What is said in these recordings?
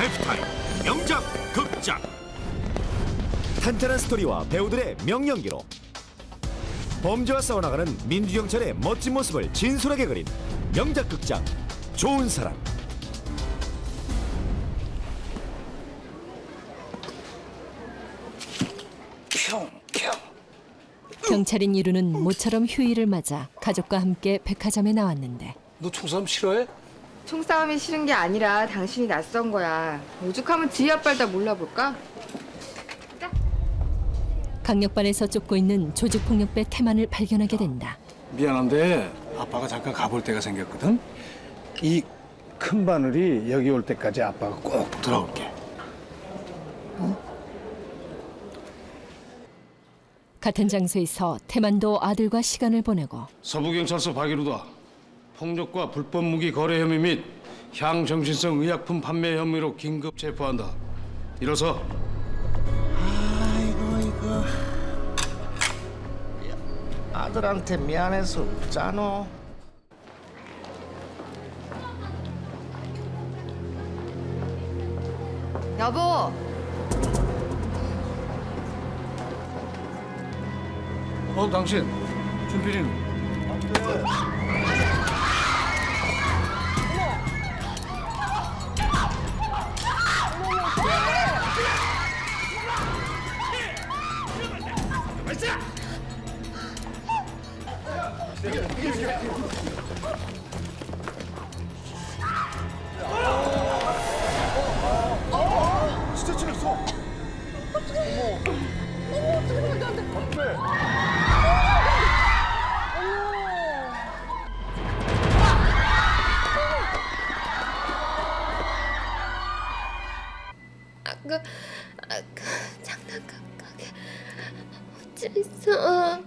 라이프타임 명작 극장. 탄탄한 스토리와 배우들의 명연기로 범죄와 싸워나가는 민주경찰의 멋진 모습을 진솔하게 그린 명작 극장 좋은 사람. 경찰인 이루는 모처럼 휴일을 맞아 가족과 함께 백화점에 나왔는데. 너 총싸움 싫어해? 총싸움이 싫은 게 아니라 당신이 낯선 거야. 오죽하면 뒤에 앞발 다 몰라볼까? 강력반에서 쫓고 있는 조직폭력배 태만을 발견하게 된다. 미안한데 아빠가 잠깐 가볼 때가 생겼거든. 이 큰 바늘이 여기 올 때까지 아빠가 꼭 돌아올게. 같은 장소에서 태만도 아들과 시간을 보내고 서부경찰서 박이루다. 폭력과 불법 무기 거래 혐의 및 향정신성 의약품 판매 혐의로 긴급 체포한다. 일어서. 아이고 이거 아들한테 미안해서 웃잖아. 여보. 당신 준필이는? 진짜 찔렀어. 아까 장난감 가게 어째서?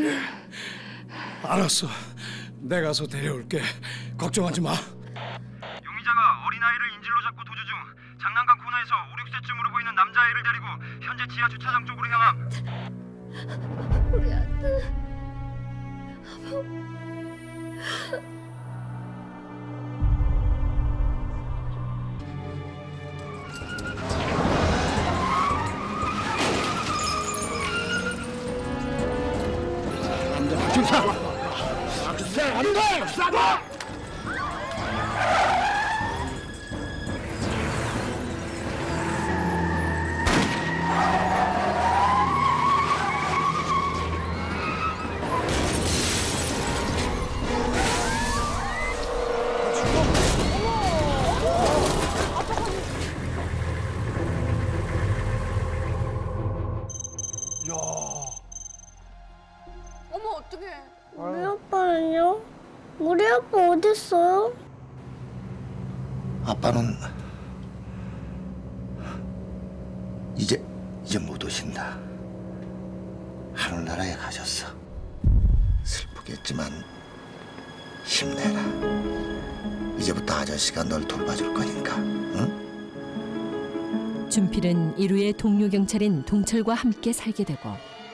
알았어. 내가 가서 데려올게. 걱정하지 마. 용의자가 어린아이를 인질로 잡고 도주 중 장난감 코너에서 5, 6세쯤으로 보이는 남자아이를 데리고 현재 지하 주차장 쪽으로 향함. 우리 아들 우리 아빠는요? 우리 아빠 어딨어요? 아빠는 이제 못 오신다. 하늘나라에 가셨어. 슬프겠지만 힘내라. 이제부터 아저씨가 널 돌봐줄 거니까. 응? 준필은 이루의 동료 경찰인 동철과 함께 살게 되고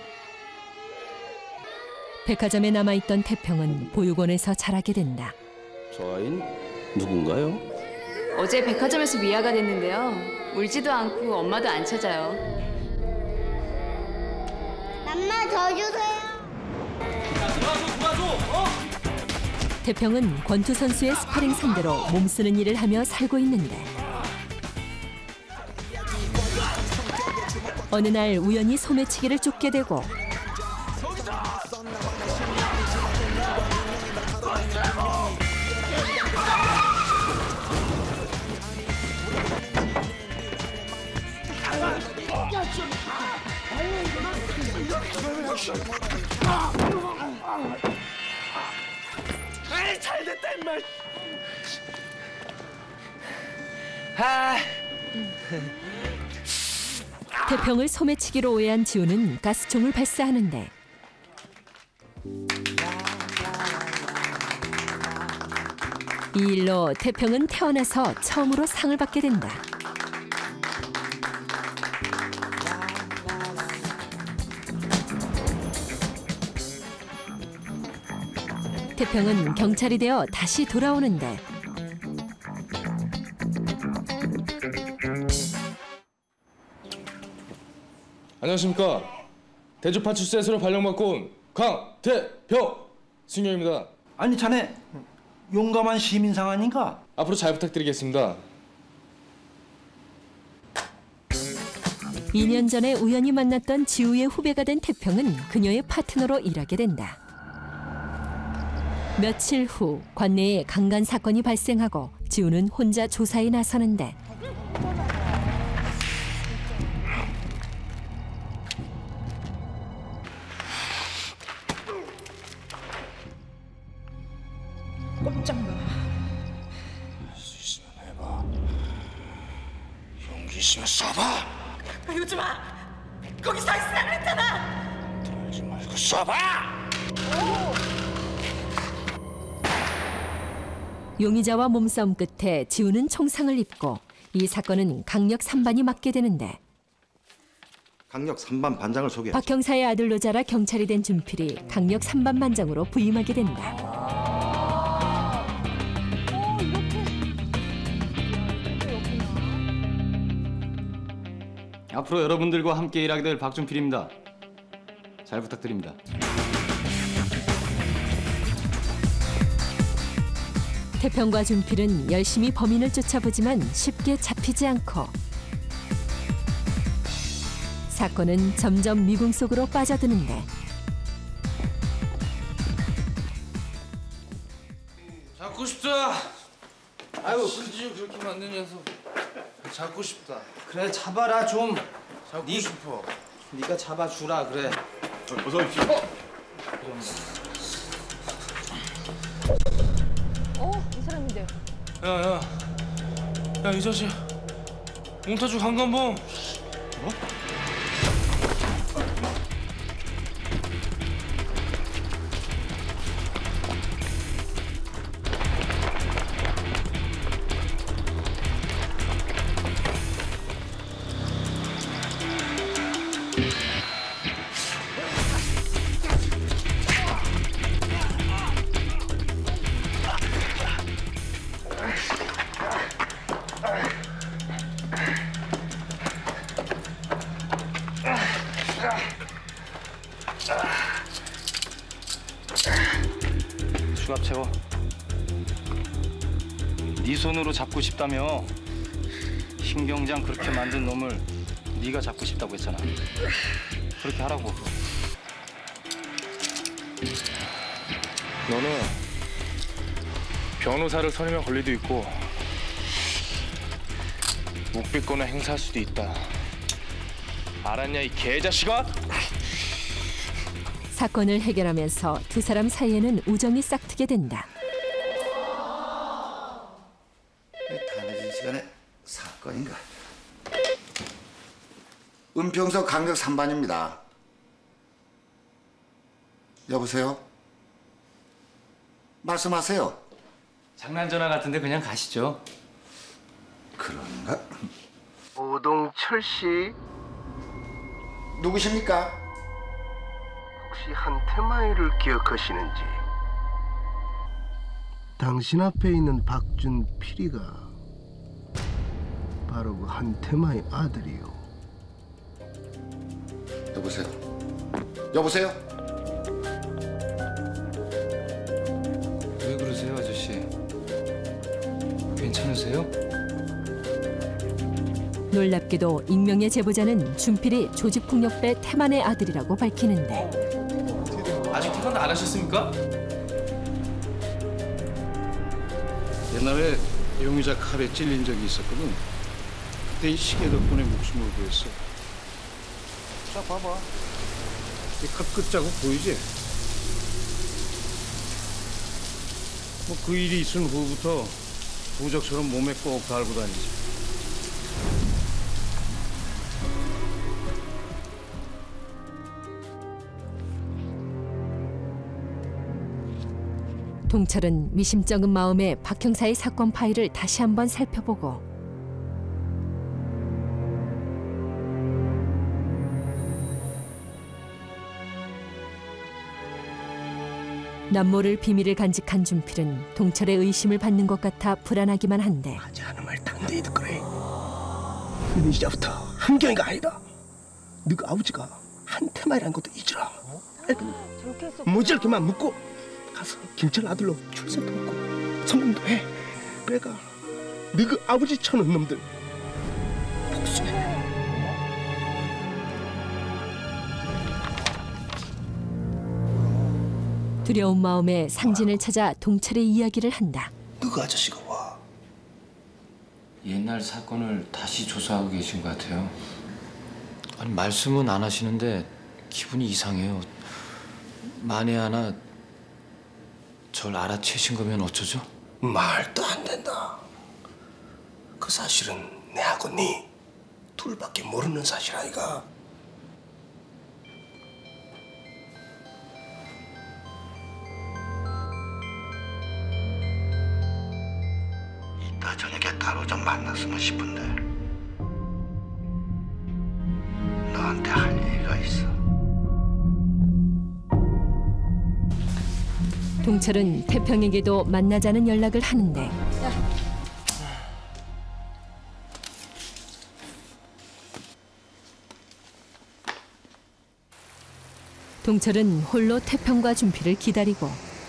백화점에 남아있던 태평은 보육원에서 자라게 된다. 저 아이는 누군가요? 어제 백화점에서 미아가 됐는데요. 울지도 않고 엄마도 안 찾아요. 엄마 더 주세요. 태평은 권투 선수의 스파링 상대로 몸쓰는 일을 하며 살고 있는데 어느 날 우연히 소매치기를 쫓게 되고 잘됐다 임마. 태평을 소매치기로 오해한 지우는 가스총을 발사하는데 이 일로 태평은 태어나서 처음으로 상을 받게 된다. 태평은 경찰이 되어 다시 돌아오는데 안녕하십니까. 대주파출소에서 발령받고 온 강대병 승용입니다. 아니 자네 용감한 시민상 아닌가? 앞으로 잘 부탁드리겠습니다. 2년 전에 우연히 만났던 지우의 후배가 된 태평은 그녀의 파트너로 일하게 된다. 며칠 후 관내에 강간 사건이 발생하고 지우는 혼자 조사에 나서는데 꼼짝마. 할 수 있으면 해봐. 용기 있으면 쏴봐. 가까이 오지 마. 거기 서 있으라 그랬잖아. 떨지 말고 쏴봐. 용의자와 몸싸움 끝에 지우는 총상을 입고 이 사건은 강력 3반이 맡게 되는데 강력 3반 반장을 소개. 박 형사의 아들로 자라 경찰이 된 준필이 강력 3반 반장으로 부임하게 된다. 앞으로 여러분들과 함께 일하게 될 박준필입니다. 잘 부탁드립니다. 태평과 준필은 열심히 범인을 쫓아보지만 쉽게 잡히지 않고 사건은 점점 미궁 속으로 빠져드는데 잡고 싶다. 아이고 그지 그렇게 만든 녀석. 잡고 싶다. 그래 잡아라 좀. 잡고 싶어. 네가 잡아주라 그래. 어서 오십시오. 이 사람인데요. 야 이 자식 몽타주 강간범. 수갑 채워. 네 손으로 잡고 싶다며. 신경장 그렇게 만든 놈을 네가 잡고 싶다고 했잖아. 그렇게 하라고. 너는 변호사를 선임할 권리도 있고 묵비권을 행사할 수도 있다. 알았냐 이 개자식아? 사건을 해결하면서 두 사람 사이에는 우정이 싹트게 된다. 다 늦은 시간에 사건인가? 은평서 강력 3반입니다. 여보세요? 말씀하세요. 장난 전화 같은데 그냥 가시죠. 그런가? 오동철 씨 누구십니까? 혹시 한태마이를 기억하시는지? 당신 앞에 있는 박준필이가 바로 그 한태마의 아들이요. 여보세요? 여보세요? 왜 그러세요, 아저씨? 괜찮으세요? 놀랍게도 익명의 제보자는 준필이 조직폭력배 태만의 아들이라고 밝히는데 아직 퇴근 안 하셨습니까? 옛날에 용의자 칼에 찔린 적이 있었거든. 그때 이 시계 덕분에 목숨을 구했어. 자, 봐봐. 이 칼 끝자국 보이지? 뭐 그 일이 있은 후부터 부적처럼 몸에 꼭 달고 다니지. 동철은 미심쩍은 마음에 박 형사의 사건 파일을 다시 한번 살펴보고 남모를 비밀을 간직한 준필은 동철의 의심을 받는 것 같아 불안하기만 한데 하지 않은 말 당대히 듣거래. 이제부터 한경이가 아니다. 너그 아버지가 한태마이라는 것도 잊으라. 알겠니? 모질게만 묻고 가서 김철 아들로 출세도 하고 성공도 해. 그래가 너그 아버지 쳐놓은 놈들 복수해. 두려운 마음에 상진을 찾아 동철의 이야기를 한다. 너그 아저씨가 와. 옛날 사건을 다시 조사하고 계신 것 같아요. 아니 말씀은 안 하시는데 기분이 이상해요. 만에 하나 절 알아채신 거면 어쩌죠? 말도 안 된다. 그 사실은 내하고 네 둘밖에 모르는 사실 아이가. 이따 저녁에 따로 좀 만났으면 싶은데 너한테 할 얘기가 있어. 동철은 태평에게도 만나자는 연락을 하는데 동철은 홀로 태평과 준필을 기다리고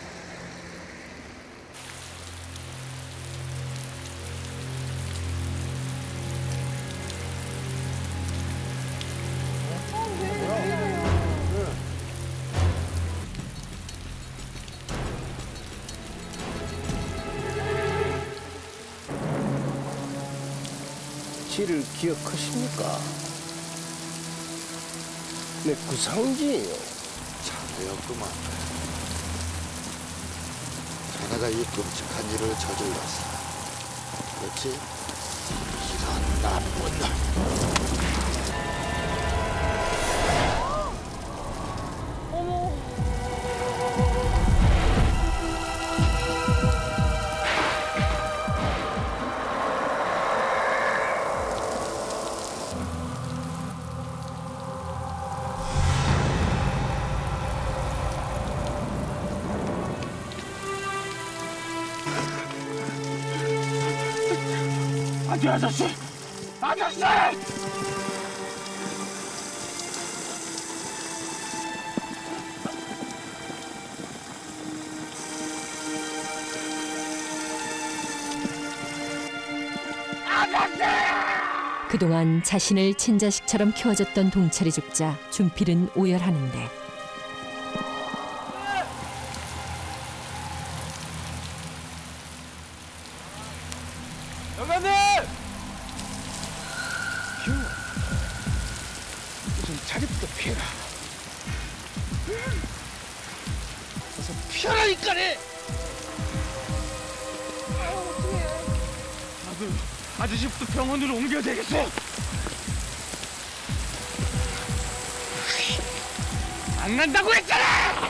지를 기억하십니까? 내 구상지예요. 잘되었구만. 자네가 이 끔찍한 일을 저질렀어. 그렇지? 이런 나쁜 놈. 아저씨! 아저씨! 그동안 자신을 친자식처럼 키워줬던 동철이 죽자 준필은 오열하는데 영감님! 휴, 무슨 자리부터 피해라. 어서 피하라니까네. 나도 아저씨부터 병원으로 옮겨야 되겠어. 안 간다고 했잖아!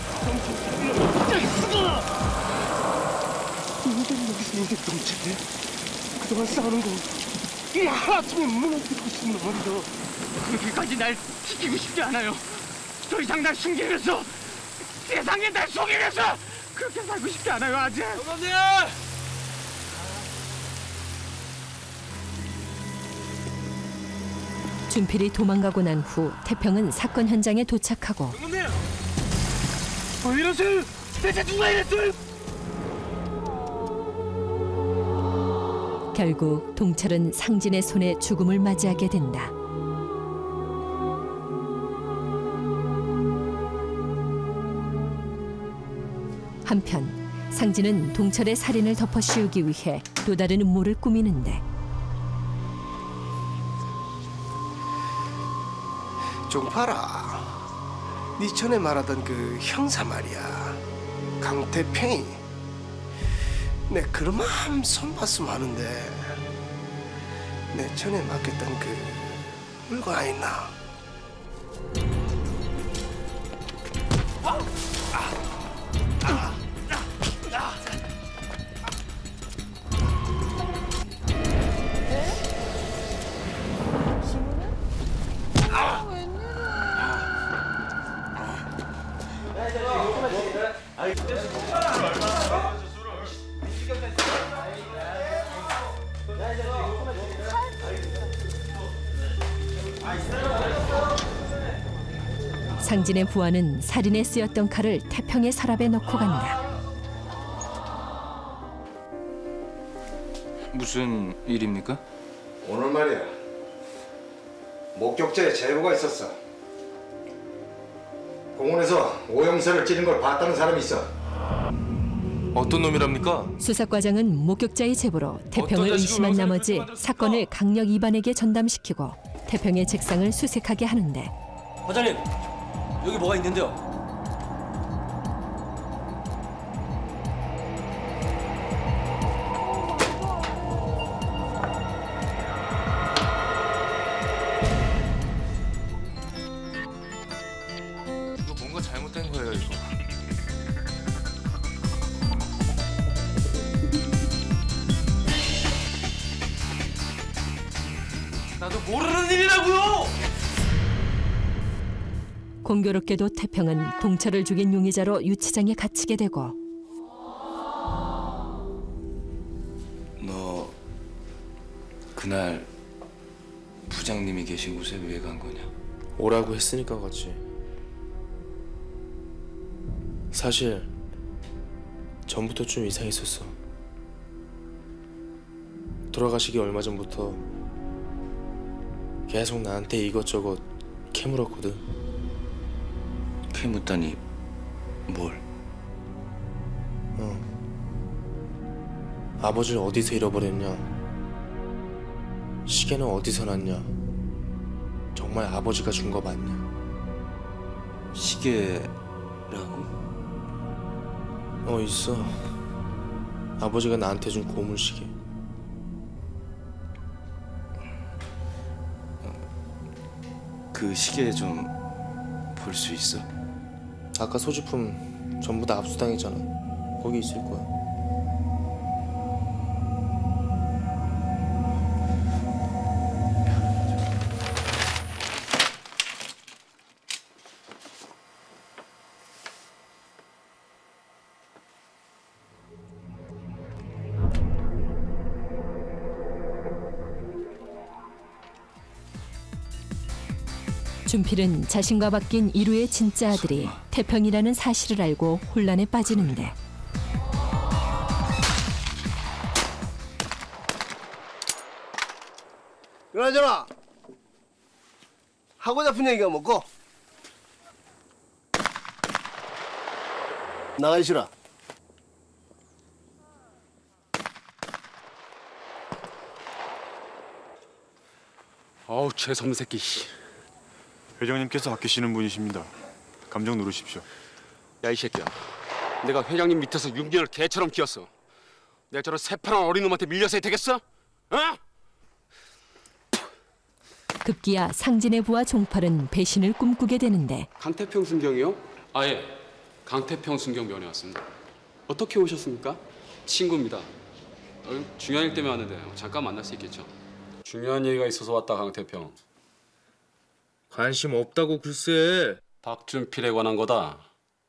인간 여기서 인간 동체네. 그동안 싸우는 거 이 하루아침에 무너뜨리고 싶은 놈이죠. 그렇게까지 날 지키고 싶지 않아요. 더 이상 날 숨기면서 세상에 날 속이면서 그렇게 살고 싶지 않아요, 아재. 영감님! 준필이 도망가고 난 후 태평은 사건 현장에 도착하고 영감님! 왜 이러세요? 대체 누가 이랬어요? 결국 동철은 상진의 손에 죽음을 맞이하게 된다. 한편 상진은 동철의 살인을 덮어씌우기 위해 또 다른 음모를 꾸미는데 종파라. 네 전에 말하던 그 형사 말이야. 강태평이. 내 그러만 손봤으면 하는데 내 전에 맡겼던 그 물건 아있나? 상진의 부하는 살인에 쓰였던 칼을 태평의 서랍에 넣고 간다. 무슨 일입니까? 오늘 말이야. 목격자의 제보가 있었어. 공원에서 오영서를 찌른 걸 봤다는 사람이 있어. 어떤 놈이랍니까? 수사과장은 목격자의 제보로 태평을 의심한 나머지 사건을 강력 이반에게 전담시키고 태평의 책상을 수색하게 하는데 과장님, 여기 뭐가 있는데요? 이거 뭔가 잘못된 거예요, 이거. 나도 모르는 일이라고요! 공교롭게도 태평은 동철을 죽인 용의자로 유치장에 갇히게 되고 너 그날 부장님이 계신 곳에 왜 간 거냐? 오라고 했으니까 갔지. 사실 전부터 좀 이상했었어. 돌아가시기 얼마 전부터 계속 나한테 이것저것 캐물었거든. 캐묻다니 뭘? 아버지를 어디서 잃어버렸냐? 시계는 어디서 났냐? 정말 아버지가 준 거 맞냐? 시계라고? 있어. 아버지가 나한테 준 고물시계. 그 시계 좀 볼 수 있어? 아까 소지품 전부 다 압수당했잖아. 거기 있을 거야. 준필은 자신과 바뀐 이루의 진짜 아들이 태평이라는 사실을 알고 혼란에 빠지는데 그나저나 하고 잡은 얘기가 뭐고? 나가 있으라. 아우 재수없는 새끼. 회장님께서 아끼시는 분이십니다. 감정 누르십시오. 야 이 새끼야. 내가 회장님 밑에서 6년을 개처럼 키웠어. 내가 저런 새파란 어린 놈한테 밀려서 되겠어? 어? 급기야 상진의 부하 종팔은 배신을 꿈꾸게 되는데 강태평 순경이요? 아예 강태평 순경 면회 왔습니다. 어떻게 오셨습니까? 친구입니다. 중요한 일 때문에 왔는데 잠깐 만날 수 있겠죠? 중요한 얘기가 있어서 왔다 강태평. 관심 없다고 글쎄. 박준필에 관한 거다.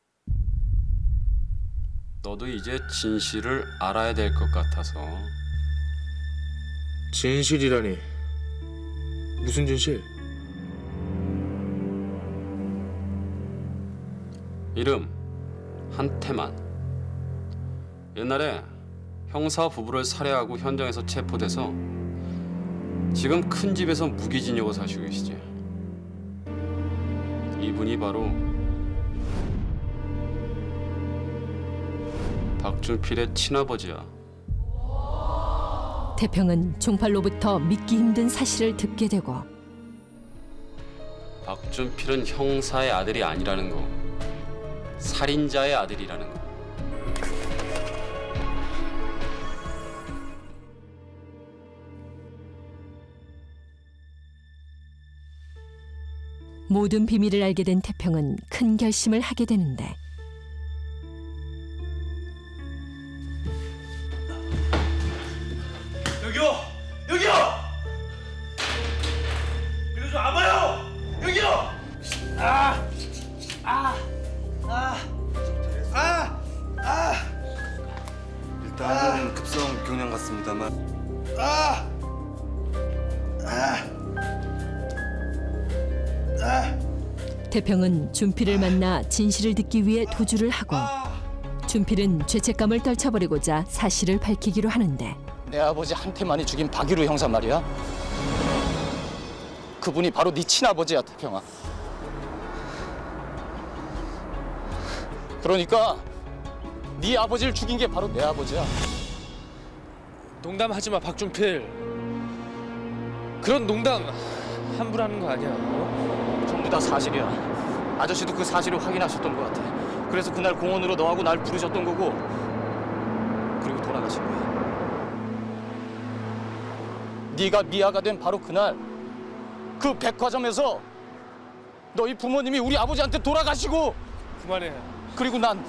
너도 이제 진실을 알아야 될 것 같아서. 진실이라니. 무슨 진실? 이름 한태만. 옛날에 형사 부부를 살해하고 현장에서 체포돼서 지금 큰 집에서 무기징역을 사시고 계시지. 이분이 바로 박준필의 친아버지야. 태평은 종팔로부터 믿기 힘든 사실을 듣게 되고 박준필은 형사의 아들이 아니라는 거, 살인자의 아들이라는 거. 모든 비밀을 알게 된 태평은 큰 결심을 하게 되는데 여기요! 여기요! 이리 좀 와봐요! 여기요! 일단은 급성 경련 같습니다만 태평은 준필을 만나 진실을 듣기 위해 도주를 하고 준필은 죄책감을 떨쳐버리고자 사실을 밝히기로 하는데 내 아버지 한테만이 죽인 박유루 형사 말이야. 그분이 바로 네 친아버지야, 태평아. 그러니까 네 아버지를 죽인 게 바로 내 아버지야. 농담하지 마, 박준필. 그런 농담 함부로 하는 거 아니야. 전부 다 사실이야. 아저씨도 그 사실을 확인하셨던 것 같아. 그래서 그날 공원으로 너하고 날 부르셨던 거고 그리고 돌아가신 거야. 네가 미아가 된 바로 그날 그 백화점에서 너희 부모님이 우리 아버지한테 돌아가시고 그만해. 그리고 난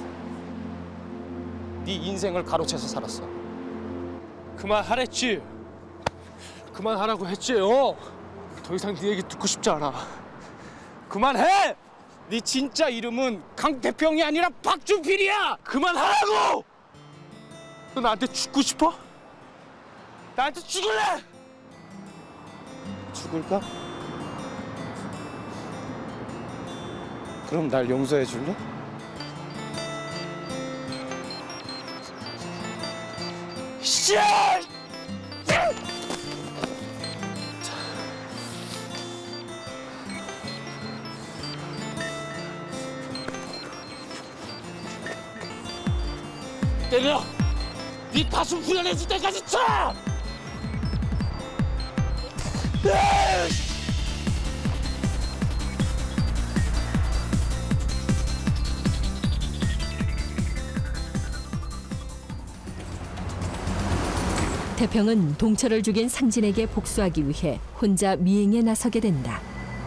네 인생을 가로채서 살았어. 그만하랬지. 그만하라고 했지. 더 이상 네 얘기 듣고 싶지 않아. 그만해! 네 진짜 이름은 강태평이 아니라 박준필이야! 그만하라고! 너 나한테 죽고 싶어? 나한테 죽을래? 죽을까? 그럼 날 용서해 줄래? 씨! 때려! 네 가슴 후련해질 때까지 쳐! 태평은 동철을 죽인 상진에게 복수하기 위해 혼자 미행에 나서게 된다.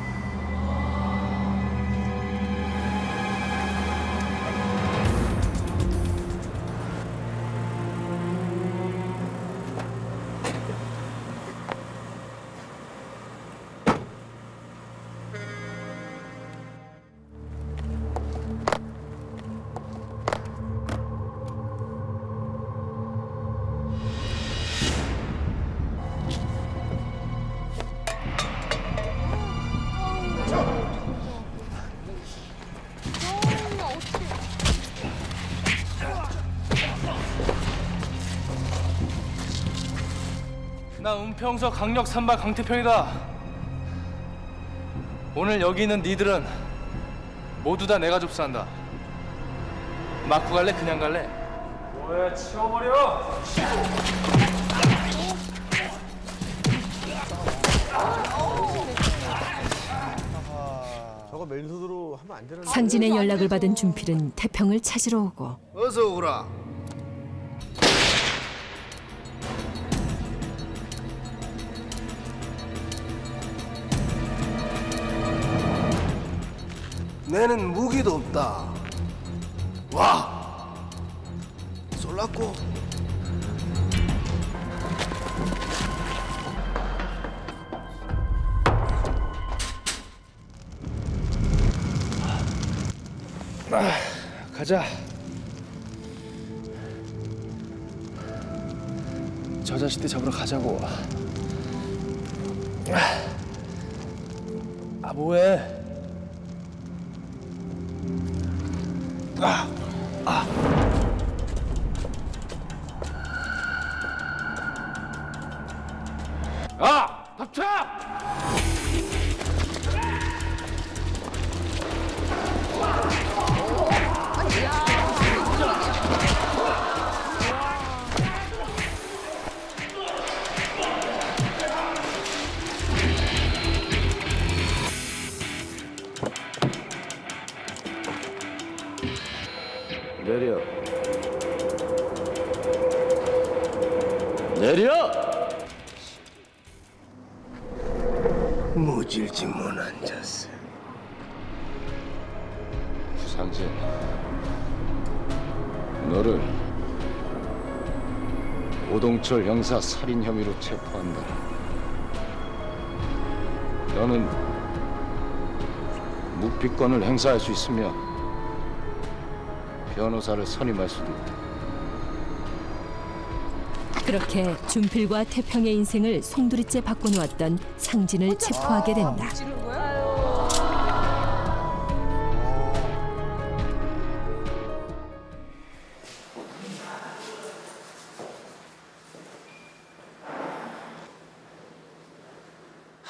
나 은평서 강력 3발 강태평이다. 오늘 여기 있는 니들은 모두 다 내가 접수한다. 맞고 갈래? 그냥 갈래? 뭐야, 치워버려! 저거 맨손으로 하면 안 되는데. 상진의 연락을 받은 준필은 태평을 찾으러 오고 어서 오거라. 내는 무기도 없다. 와! 쏠랐고. 가자. 저 자식들 잡으러 가자고. 아, 뭐해? 덮쳐! 내려. 내려! 무질지 못 앉았어. 상진, 너를 오동철 형사 살인 혐의로 체포한다. 너는 묵비권을 행사할 수 있으며 변호사를 선임할 수도 있다. 그렇게 준필과 태평의 인생을 송두리째 바꿔놓았던 상진을 체포하게 된다.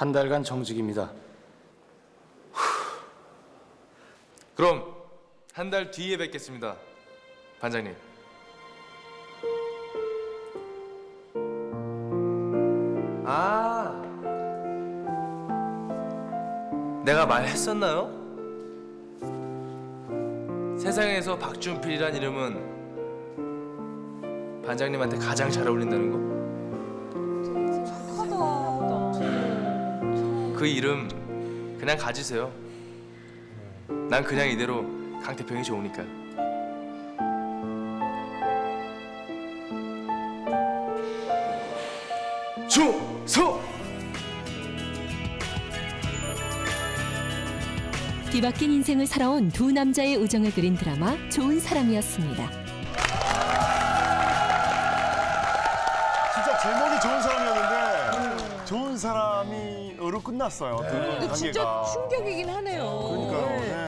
한 달간 정직입니다. 그럼 한 달 뒤에 뵙겠습니다, 반장님. 아, 내가 말했었나요? 세상에서 박준필이란 이름은 반장님한테 가장 잘 어울린다는 거. 그 이름 그냥 가지세요. 난 그냥 이대로 강태평이 좋으니까. 충성! 뒤바뀐 인생을 살아온 두 남자의 우정을 그린 드라마 좋은 사람이었습니다. 진짜 제목이 좋은 사람이었는데 좋은 사람이 으로 끝났어요. 두 근데 관계가. 진짜 충격이긴 하네요. 그러니까요. 네.